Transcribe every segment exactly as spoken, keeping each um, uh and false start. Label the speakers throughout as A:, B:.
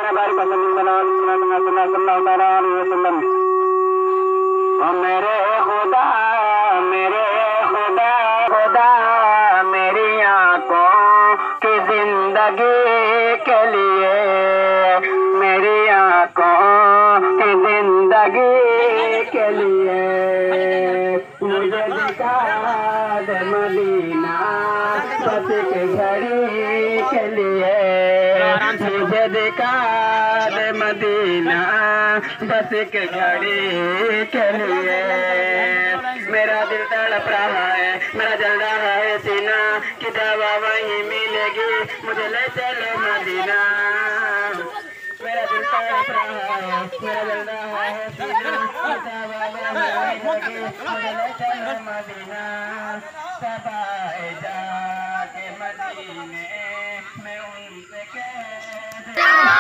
A: मेरे खुदा मेरे खुदा खुदा मेरी आंखों की जिंदगी के लिए, मेरी आंखों की जिंदगी के लिए मुझे दिखा दे मदीना बस एक घड़ी के लिए, मुझे दिखा दे मदीना बस एक घड़ी के लिए। मेरा दिल तड़प रहा है, मेरा जल रहा है सीना कि दवा वहीं मिलेगी, मुझे ले चलो मदीना। मेरा दिल तड़प रहा है, मेरा जल रहा है सीना कि दवा वहीं मिलेगी, मुझे ले चलो मदीना। सब आए जाके मदीने में उनसे कह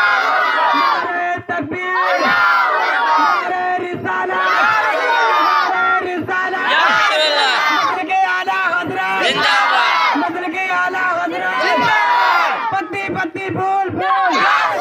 A: तकबीर रिसाला रिसाला मदल के आला हजरत जिंदाबाद, मदल के आला हजरत पत्ती पत्ती फूल फूल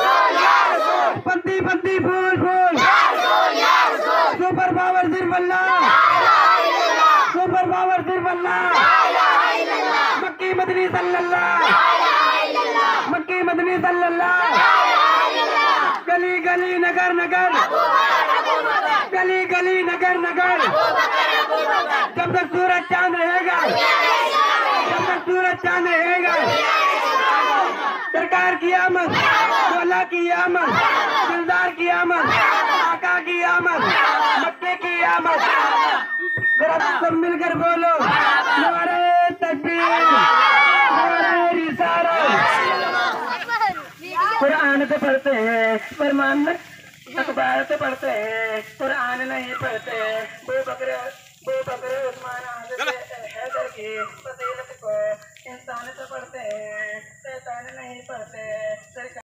A: पत्ती पत्ती फूल फूल सुपर पावर सिर्फ अल्लाह, सुपर पावर सिर्फ अल्लाह। मक्की मदनी सल्लल्लाह, मक्की मदनी सल्लल्लाह। गली गली नगर नगर, गली गली नगर नगर, जब तक सूरज चांद रहेगा, जब तक सूरज चांद रहेगा। सरकार की आमद, मौला की आमद, दिलदार की आमद, आका की आमद, मक्के की आमद। जरा सब मिलकर बोलो नारे तकबीर, नारे रिसालत। कुरान तो पढ़ते हैं फरमान, अखबार तो पढ़ते हैं कुरान नहीं पढ़ते। वो बकरे वो बकरे उस्मान हैदर की फजीलत को इंसान तो पढ़ते हैं, शैतान नहीं पढ़ते।